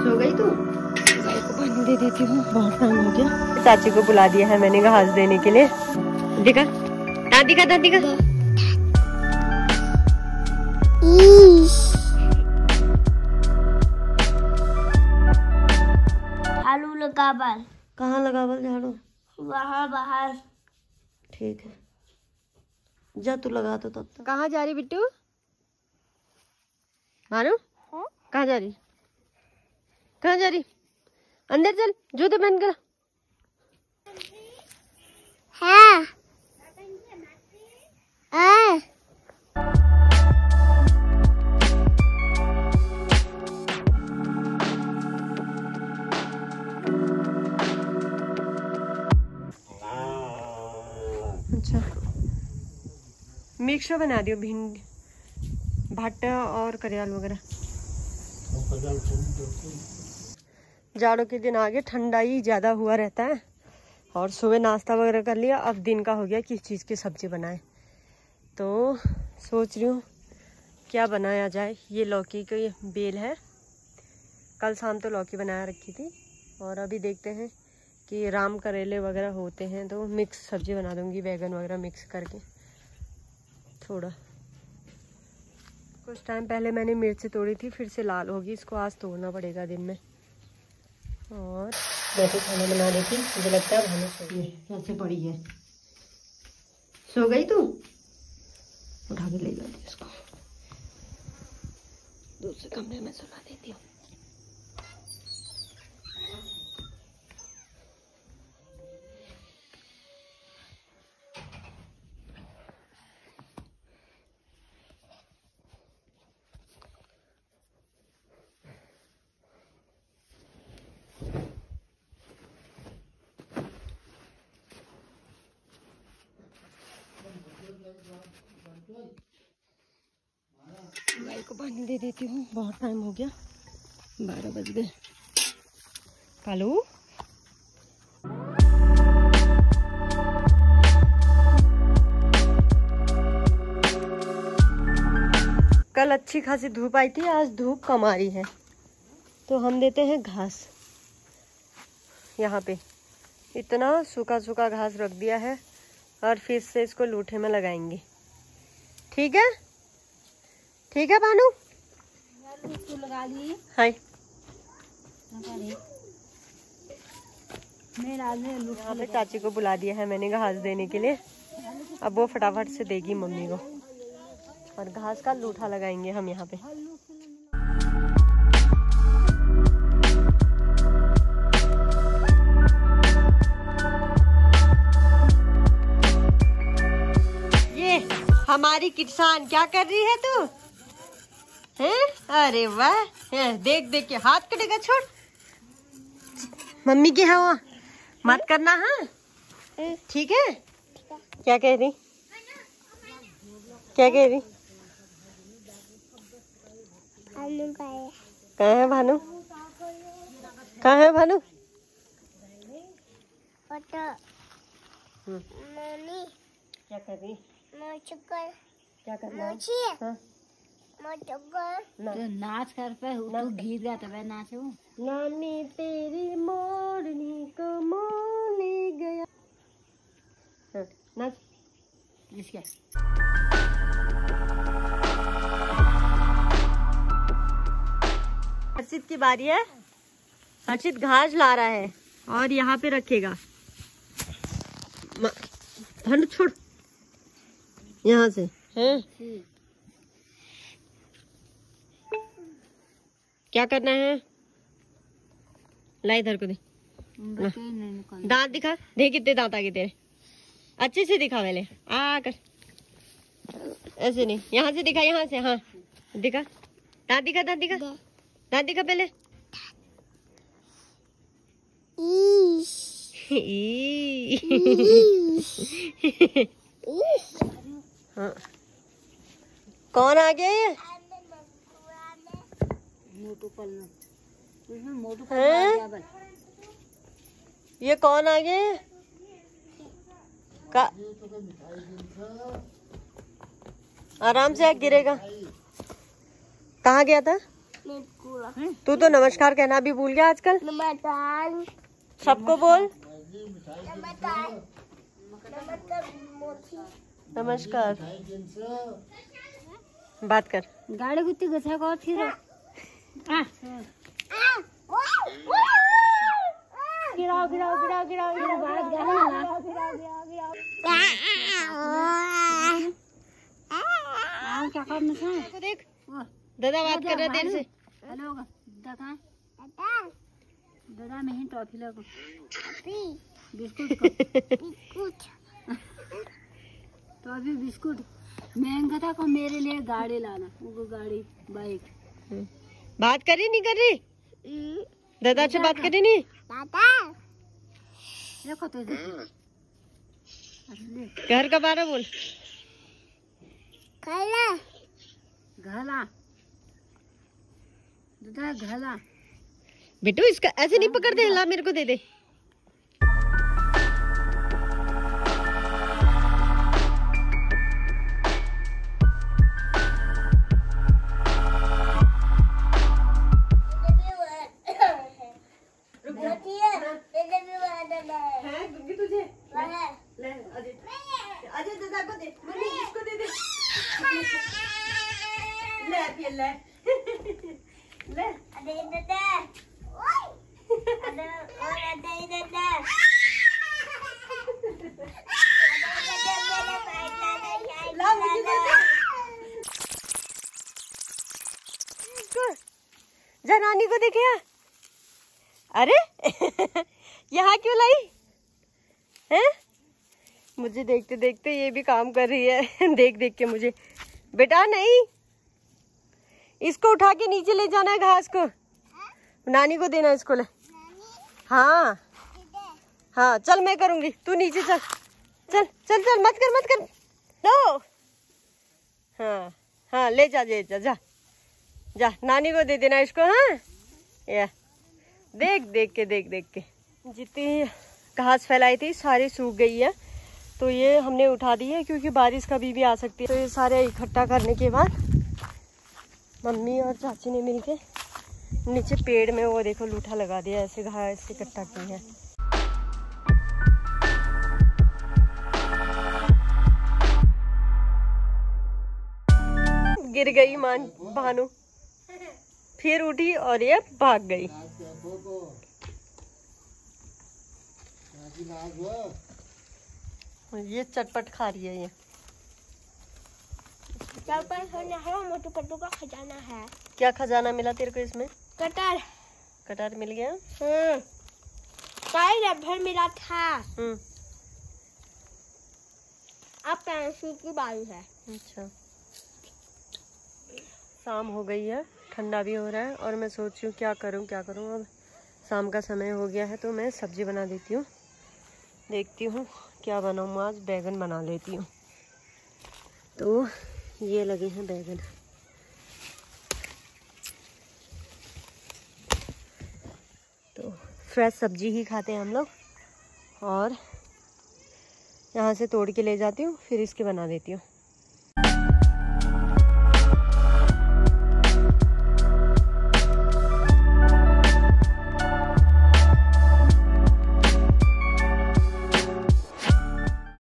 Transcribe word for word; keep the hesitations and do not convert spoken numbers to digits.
सो गई तू? गाय को पानी दे देती हूँ, बहुत टाइम हो गया। चाची को बुला दिया है मैंने घास देने के लिए। दिखा दादी का, दादी का झाड़ू लगा बल। कहाँ लगा बल झाड़ू? वहाँ बाहर। ठीक है, जा तू लगा तो तब तक। कहाँ जा रही बिट्टू? मारू कहाँ जा रही? कहाँ जा रही? अंदर चल, जूते पहन कर। हाँ। हाँ। अच्छा, मिक्सर बना दियो, भिंडी भट्टा और करियाल वगैरह। जाड़ों के दिन आगे ठंडा ही ज़्यादा हुआ रहता है। और सुबह नाश्ता वगैरह कर लिया, अब दिन का हो गया किस चीज़ की सब्ज़ी बनाए। तो सोच रही हूँ क्या बनाया जाए। ये लौकी की बेल है, कल शाम तो लौकी बनाया रखी थी। और अभी देखते हैं कि राम करेले वगैरह होते हैं तो मिक्स सब्ज़ी बना दूँगी, बैगन वगैरह मिक्स करके। थोड़ा कुछ टाइम पहले मैंने मिर्च तोड़ी थी, फिर से लाल होगी, इसको आज तोड़ना पड़ेगा दिन में। और वैसे खाना बना देती, मुझे लगता है भानु सो गई, ऐसे पड़ी है। सो गई तू? उठा के ले जाती इसको, दूसरे कमरे में सुला देती हूँ। गाय को पानी दे देती हूँ, बहुत टाइम हो गया, बारह बज गए। कालू कल अच्छी खासी धूप आई थी, आज धूप कम आ रही है। तो हम देते हैं घास। यहाँ पे इतना सूखा सूखा घास रख दिया है और फिर से इसको लूठे में लगाएंगे। ठीक है, ठीक है भानु, लगा ली। हाय, यहाँ पे चाची को बुला दिया है मैंने घास देने के लिए। अब वो फटाफट से देगी मम्मी को और घास का लूठा लगाएंगे हम यहाँ पे। ये हमारी किसान क्या कर रही है तू? हैं? अरे वाह, देख देख के हाथ कटेगा, छोड़। मम्मी की हवा मत करना, हाँ ठीक है? क्या कह रही? क्या कह रही? कहाँ है भानु? कहाँ है भानु? क्या कर रही? क्या करना है? हाँ? तो नाच कर पे तू गीत गाते हुए नाचू। नानी तेरी मोरनी को मोर ले गया। हाँ, नाच। इसके हर्षित की बारी है। हर्षित घास ला रहा है और यहाँ पे रखेगा। भानु छोड़, यहाँ से है। क्या करना है? ला इधर को दे, दांत दिखा, दे कितने दांत आगे तेरे, अच्छे से दिखा। पहले आ कर, ऐसे नहीं, यहाँ से दिखा, यहाँ से, हाँ दिखा, दांत दिखा, दांत दिखा, दांत दिखा पहले। हाँ। कौन आ गया ये? हैं? ये कौन आ गए? का आराम से गिरेगा। कहाँ गया था? तू तो नमस्कार कहना भी भूल गया आजकल। नमस्कार। सबको बोल नमस्कार। बात कर। गाड़ी कुत्ती गुस्सा को फिर गिराओ गिराओ गिराओ गिराओ गिराओ बात गिराओ गिराओ गिराओ आओ क्या करना है? देख दादा बात कर रहे देर से। हेलो दादा दादा मैं ही टॉफी लगो बिस्कुट बिस्कुट तो अभी बिस्कुट महंगा था को मेरे लिए गाड़ी लाना वो गाड़ी बाइक। बात करी नहीं कर रही दादा से बात करी नहीं दादा देखो तो घर का बारह बोल घला घला दादा घला बेटू इसका ऐसे नहीं पकड़ दे ला मेरे को दे दे। अजय दादा को दे मम्मी इसको दे दे ले फिर ले ले अरे दादा ओए अरे अरे दादा ला मुझे दे इसको जा नानी को देखे। अरे यहाँ क्यों लाई हैं? मुझे देखते देखते ये भी काम कर रही है देख देख के मुझे। बेटा नहीं इसको उठा के नीचे ले जाना है घास को नानी को देना इसको ले। हाँ हाँ चल मैं करूंगी तू नीचे चल चल चल चल मत कर मत कर लो। हाँ हाँ ले जा ले जा जा जा नानी को दे देना इसको। हाँ या देख देख के देख देख के जितनी घास फैलाई थी सारी सूख गई है तो ये हमने उठा दी है क्योंकि बारिश कभी भी आ सकती है। तो ये सारे इकट्ठा करने के बाद मम्मी और चाची ने मिलके नीचे पेड़ में वो देखो लूठा लगा दिया ऐसे घास इकट्ठा की है। गिर गई मान भानु फिर उठी और ये भाग गई। ये चटपट खा रही है ये मोटू पट्टू का खजाना है। क्या खजाना मिला तेरे को इसमें? कटर कटर मिल गया। हम्म काई रबर मिला था। हम्म अब पेंसिल की बारी है। अच्छा शाम हो गई है ठंडा भी हो रहा है और मैं सोच रही हूँ क्या करूँ क्या करूँ। अब शाम का समय हो गया है तो मैं सब्जी बना देती हूँ। देखती हूँ क्या बनाऊँ आज। बैगन बना लेती हूँ। तो ये लगे हैं बैगन। तो फ्रेश सब्जी ही खाते हैं हम लोग और यहाँ से तोड़ के ले जाती हूँ फिर इसके बना देती हूँ।